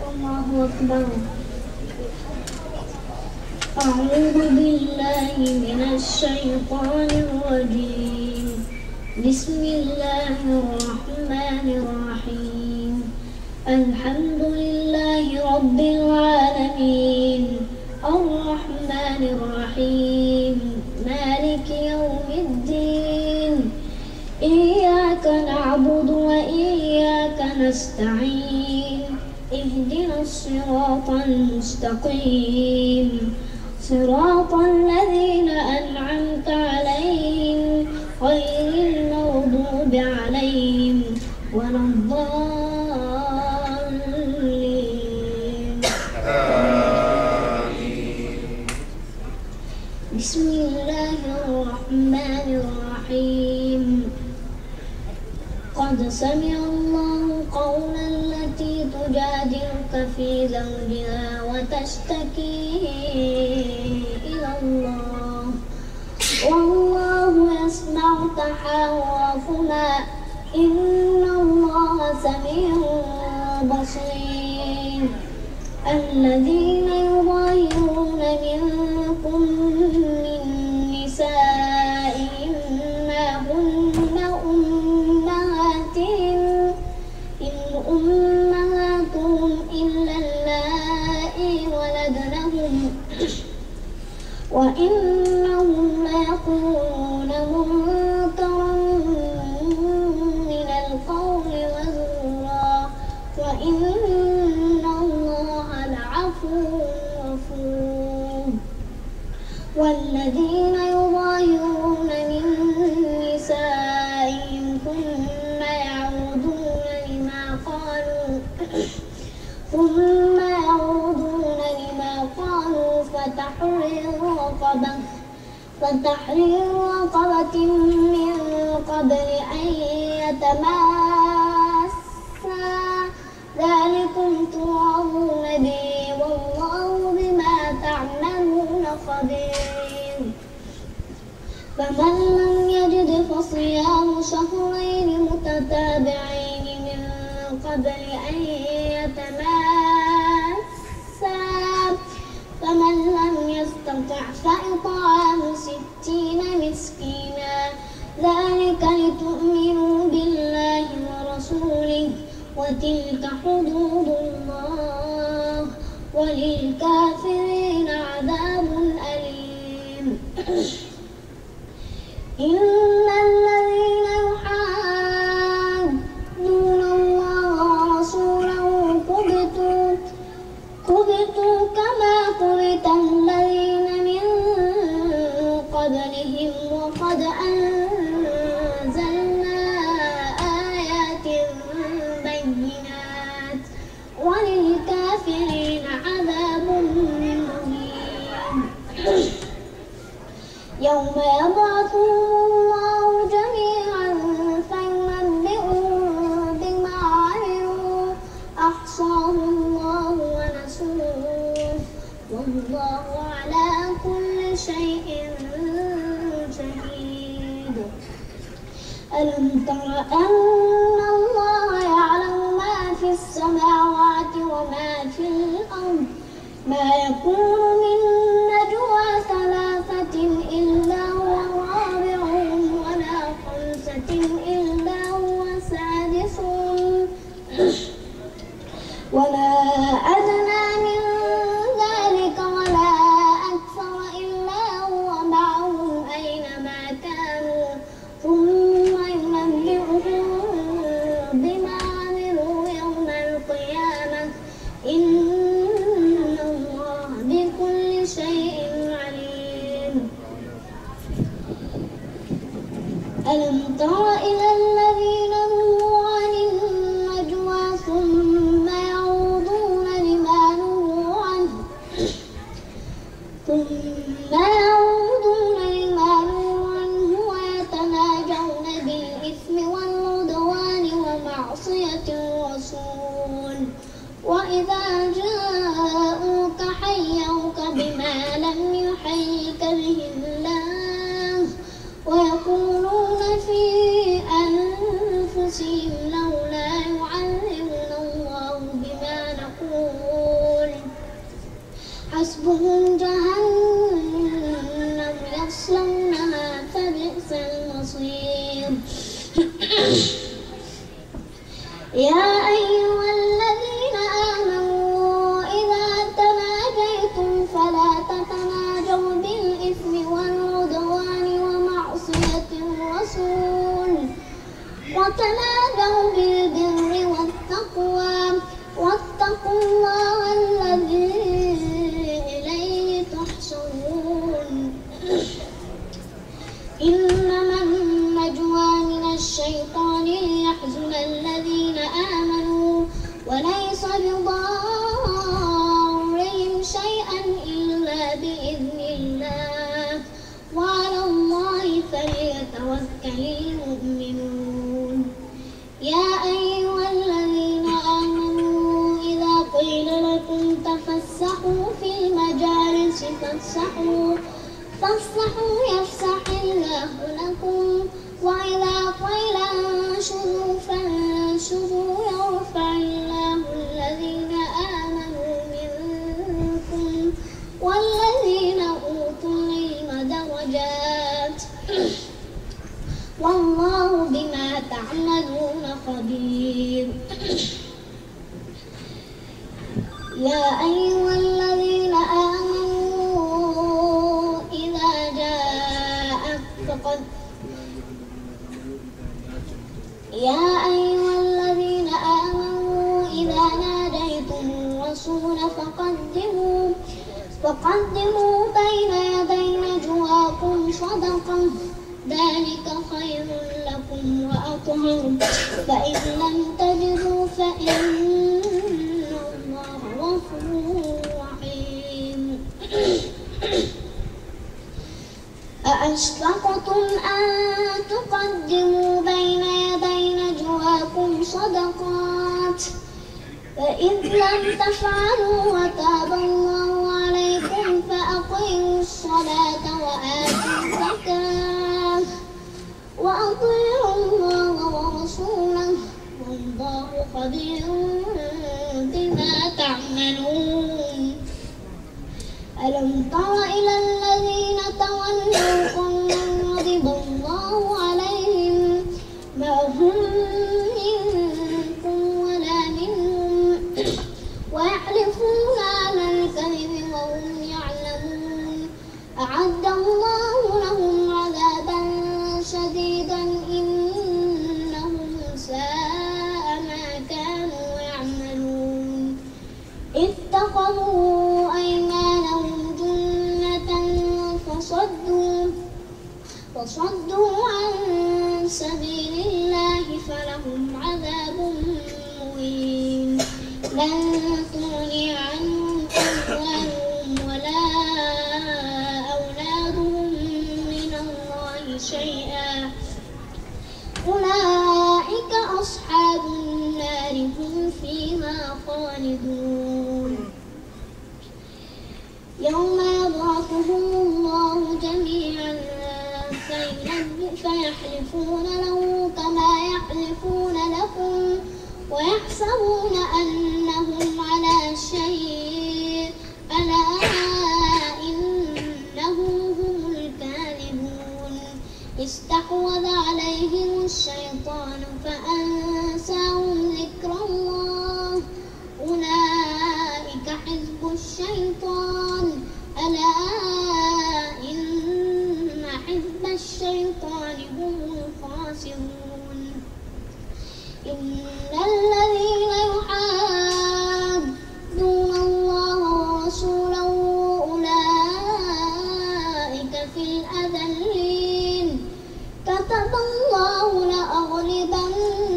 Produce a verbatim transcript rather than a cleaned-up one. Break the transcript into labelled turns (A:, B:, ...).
A: الله أكبر. أعوذ بالله من الشيطان الرجيم. بسم الله الرحمن الرحيم. الحمد لله رب العالمين الرحمن الرحيم مالك يوم الدين. إياك نعبد وإياك نستعين. اهدنا الصراط المستقيم صراط الذين أنعمت عليهم غير المغضوب عليهم ولا الضالين. بسم الله الرحمن الرحيم. قد سمع الله قول التي تجادلك في زوجها وتشتكي إلى الله والله يسمع تحاوركما إن الله سميع بصير. الذين يظاهرون منكم من نسائهم ما هن أمهاتهم إن أمهاتهم إلا اللائي ولدنهم وإنهم ليقولون منكرا من القول وزورا وإن الله لعفو غفور. والذين يظاهرون من نسائهم ثم يعودون لما قالوا ثم يعودون لما قالوا فتحرير رقبة فتحرير رقبة من قبل أن يتماسا ذلكم توعظون به والله بما تعملون خبير. فمن لم يجد فصيام شهرين متتابعين من قبل أن يتماسا فمن لم يستطع فإطعام ستين مسكينا ذلك لتؤمنوا بالله ورسوله وتلك حدود الله وللكافرين عذاب أليم. إن الذين يحادون الله ورسوله كبتوا كبتوا كما كبت الذين من قبلهم وقد أنزلنا آيات بينات وللكافرين عذاب مهين. يوم يبعثهم الله جميعا فينبئهم بما عملوا أحصاه الله ونسوه والله على كل شيء شهيد. ألم تر أن الله يعلم ما في السماوات وما في الأرض ما يكون من نجوى ثلاثة إلا هو رابعهم ولا خمسة إلا هو سادسهم ولا أدنى من ذلك ولا أكثر إلا هو معهم أينما كانوا ثم ينبئهم بما عملوا يوم القيامة إن الله بكل شيء عليم. ألم تر إلى الذين نهوا عن النجوى ثم يعودون لما نهوا عنه ثم يعودون لما نهوا عنه ويتناجون بالإثم والعدوان ومعصية الرسول وإذا جاءوك حيوك بما لم يحيك به الله ويقولون في أنفسهم لولا يعلمنا الله بما نقول وحسبهم جهنم يصلونها فبئس المصير. يا أيها الذين آمنوا إذا تناجيتم فلا تتناجوا بالإثم والعدوان ومعصية الرسول وتناجوا بالبر والتقوى واتقوا الله الذي إليه تحشرون. إنما النجوى من الشيطان ليحزن الذين آمنوا وليس بضارهم شيئا إلا بإذن الله وعلى الله فليتوكل المؤمنون. يا أيها الذين آمنوا إذا قيل لكم تفسحوا في المجالس فافسحوا فافسحوا يفسح الله لكم وإذا قيل انشزوا فانشزوا يرفع الله الذين آمنوا منكم والذين أوتوا العلم درجات والله بما تعملون خبير. يا أيها الذين آمنوا إذا جاءك فقد يا أيها الذين آمنوا إذا ناديتم الرسول فقدموا فقدموا بين يدي نجواكم صدقة ذلك خير لكم وأطهر فإن لم تجدوا فإن الله غفور رحيم. أأشفقتم أن تقدموا بين يدي نجواكم صدقات فإذ لم تفعلوا وتاب الله عليكم فأقيموا الصلاة وآتوا الزكاة وأطيعوا الله ورسوله والله خبير بما تعملون. ألم تر إلى الذين تولوا قوما غضب الله عليهم ما هم منكم ولا منهم ويحلفون على الكذب وهم يعلمون أعد الله لهم عذابا شديدا إنهم ساء ما كانوا يعملون. اتخذوا أيمانهم جنة فصدوا فصدوا عن سبيل الله فلهم عذاب مهين. لن تغني عنهم أموالهم ولا أولادهم من الله شيئا أولئك أصحاب النار هم فيها خالدون. يوم يبعثهم الله جميعا فيحلفون له كما يحلفون لكم ويحسبون أنهم على شيء ألا إنهم هم الكاذبون. استحوذ عليهم الشيطان فأنساهم ذكر الله أولئك حزب الشيطان ألا إن حزب الشيطان هم الخاسرون. إن الذين يحادون الله ورسوله أولئك في الأذلين كتب الله لأغلبن